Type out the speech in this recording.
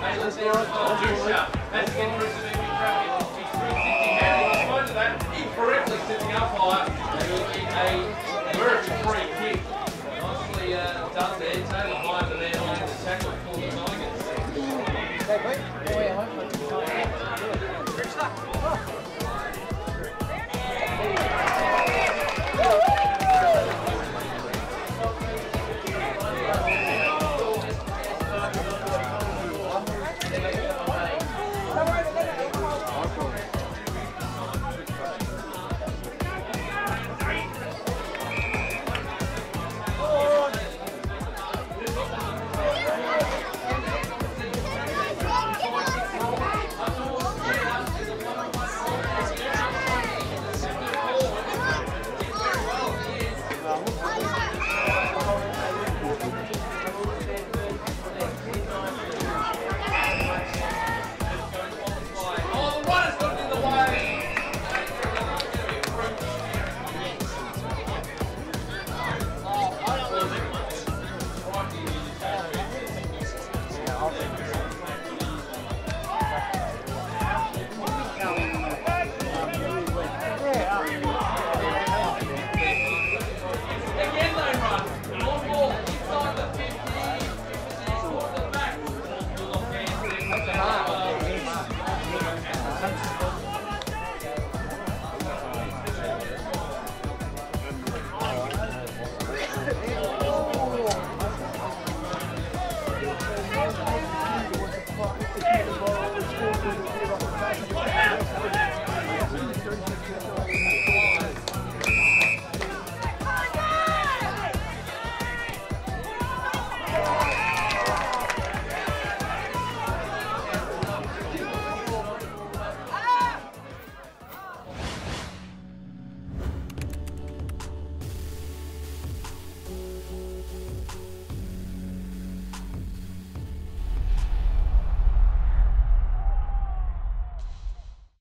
That's again for Essendon traffic. He's 360 and in spite of that, incorrectly sitting up higher. It will be a Werribee free kick. Nicely done there. Taylor Hine and there on the tackle for the Tigers.